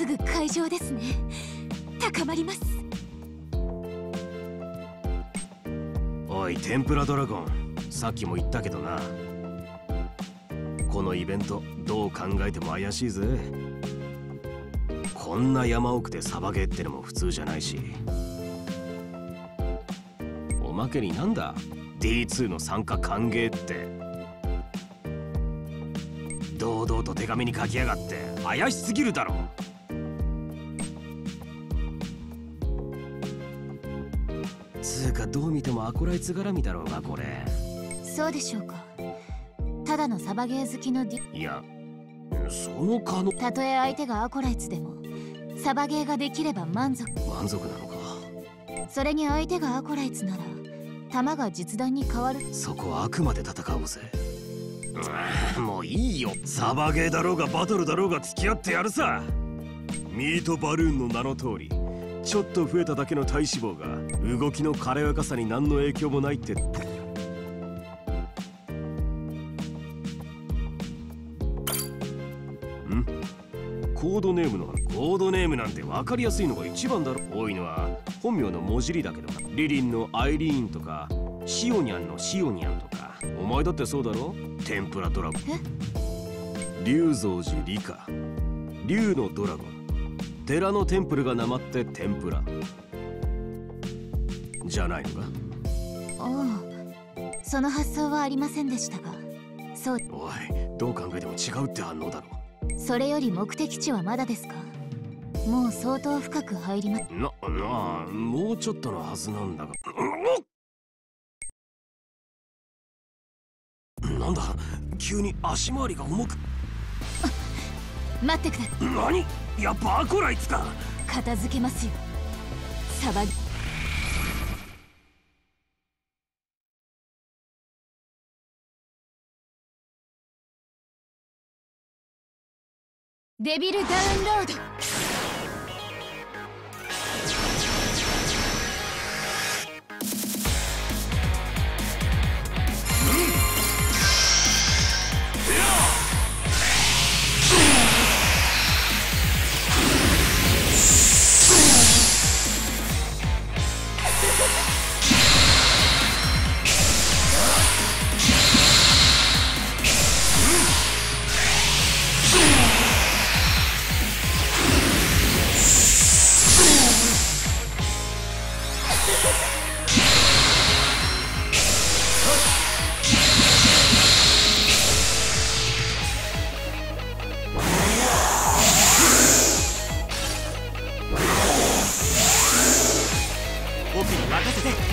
ぐ会場ですね。高まります。 おい天ぷらドラゴン、さっきも言ったけどな、このイベントどう考えても怪しいぜ。こんな山奥でサバゲーってのも普通じゃないし、おまけになんだ D2 の参加歓迎って。堂々と手紙に書きやがって怪しすぎるだろ。つうかどう見てもアコライツ絡みだろうがこれ。 そうでしょうか。ただのサバゲー好きのいや、その可能。 たとえ相手がアコライツでもサバゲーができれば満足なのか。 それに相手がアコライツなら弾が実弾に変わる。 そこはあくまで戦おうぜ。もういいよ、サバゲーだろうがバトルだろうが付き合ってやるさ。ミートバルーンの名の通り、ちょっと増えただけの体脂肪が動きの軽やかさに何の影響もないって。コードネームなんて分かりやすいのが一番だろ。多いのは本名の文字りだけどな。リリンのアイリーンとかシオニャンのシオニャンとか。お前だってそうだろ。天ぷらドラゴン、龍蔵寺理科、龍のドラゴン、寺のテンプルがなまって天ぷらじゃないのか。 おお、その発想はありませんでしたが。そう。 おい、どう考えても違うって反応だろ。 それより目的地はまだですか。もう相当深く入りまもうちょっとのはずなんだが。なんだ急に足回りが重く。 待ってくだ。 何、やっぱアコライツか。 片付けますよサバ。デビルダウンロード。 僕に任せて。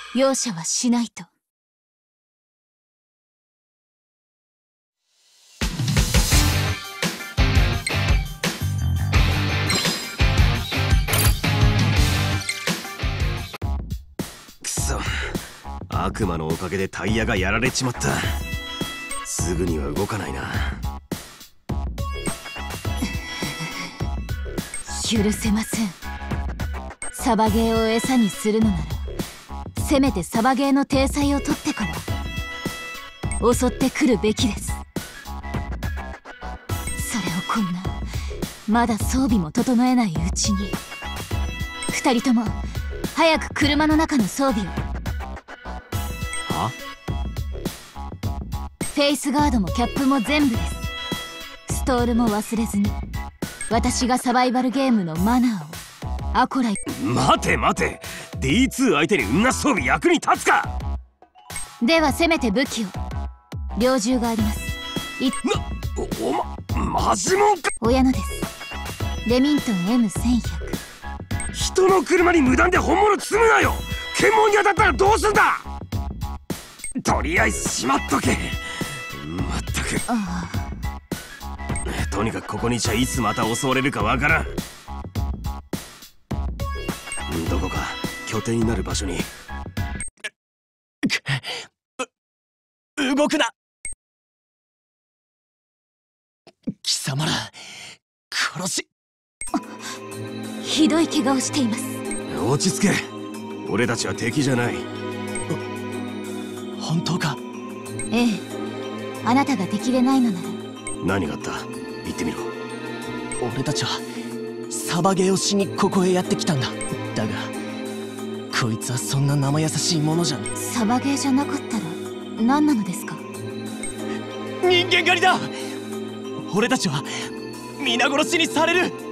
容赦はしないと。 くそ、悪魔のおかげでタイヤがやられちまった。すぐには動かないな。 許せません。サバゲーを餌にするのならせめてサバゲーの体裁を取ってから襲ってくるべきです。それをこんなまだ装備も整えないうちに。2人とも早く車の中の装備を。 は？ フェイスガードもキャップも全部です。ストールも忘れずに。私がサバイバルゲームのマナーを。アコライ。 待て待て、 D2 相手にんな装備役に立つか。 ではせめて武器を。猟銃があります。 マジモンか。 親のです。レミントン M1100。 人の車に無断で本物積むなよ。検問に当たったらどうすんだ。とりあえずしまっとけ。まったく。とにかくここにいちゃいつまた襲われるかわからん。どこか拠点になる場所に。 動くな。貴様ら殺し。 ひどい怪我をしています。 落ち着け。俺たちは敵じゃない。 本当か？ ええ、あなたが敵でないのなら。 何があった？言ってみろ。 俺たちはサバゲーをしにここへやってきたんだ。だがこいつはそんな生優しいものじゃん。 サバゲーじゃなかったら何なのですか？ 人間狩りだ。俺たちは皆殺しにされる。